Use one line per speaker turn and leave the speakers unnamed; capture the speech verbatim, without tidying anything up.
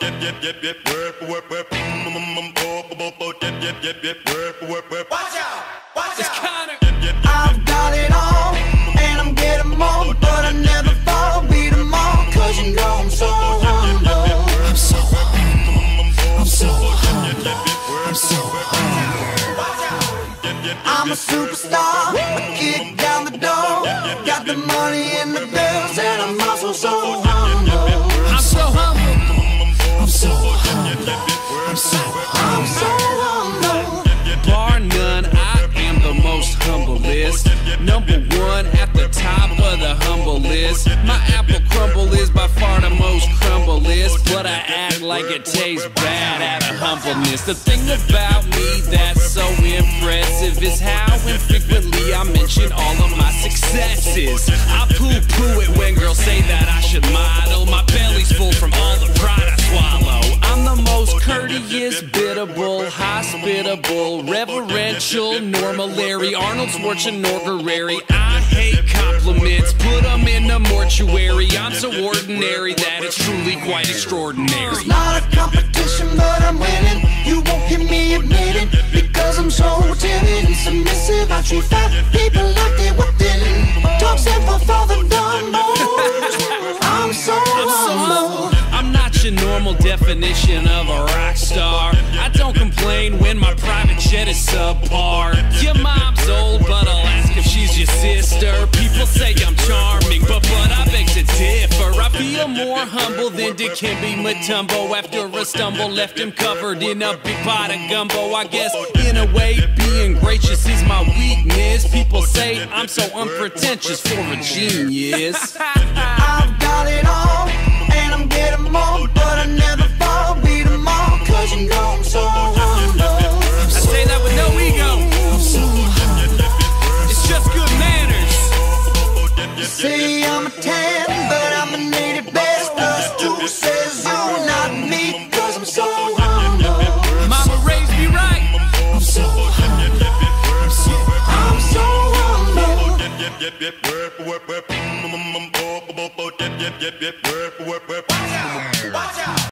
I've got it all, and I'm getting more, but I never fall, beat them all, cause you know I'm so humble. I'm so humble, I'm so humble, I'm so humble. I'm a superstar, I kick down the door, got the money and the bills, and I'm also so humble.
I'm so humble,
I'm so humble, I'm so, I'm so humble.
bar none, I am the most humblest. Number one at the top of the humble list. My apple crumble is by far the most crumblest, but I act like it tastes bad out of humbleness. The thing about me that's so impressive is how infrequently I mention all of my successes. I poo-poo it when girls say that I should model. My belly's full from all the pride I swallow. I'm the most courteous, biddable, hospitable, reverential, normally, Arnold Schwarzenegger. I hate compliments, put them in the mortuary. I'm so ordinary that it's truly quite extraordinary.
It's not a competition, but I'm winning. You won't hear me admit it, because I'm so timid and submissive. I treat fat people like they were thin. Talk simple for the dumbos. I'm so humble.
I'm not your normal definition of a rock star. I don't complain when my private jet is subpar. Your mom's old, but I'll ask if she's your sister. People say I'm charming, but but I beg to differ. I feel more humble than Dikembe Mutombo. After a stumble left him covered in a big pot of gumbo. I guess in a way being gracious is my weakness. People say I'm so unpretentious for a genius.
I've got it all, and I'm getting more, but I never fall, beat them all, cause you know I'm so humble.
I say that with no ego.
I'm so humble.
It's just good manners.
You say I'm a ten, but I'm a native best. Plus two says you're not me, cause I'm so humble.
Mama raised me right.
I'm so humble. I'm so, I'm so humble.
Watch out! Watch out!